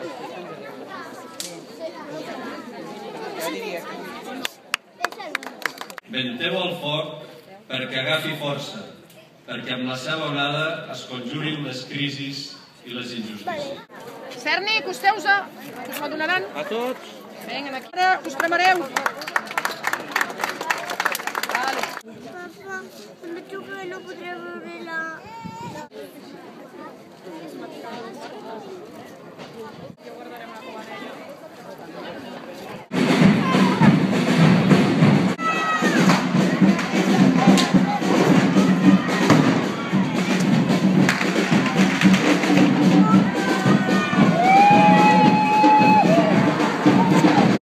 Venteu el foc perquè agafi força, perquè amb la seva onada es conjurin les crisis i les injustícies. Cerni, acosteu-se, us m'adonaran. A tots. Vinga, aquí us premareu. Papa, em veig que no podré veure la...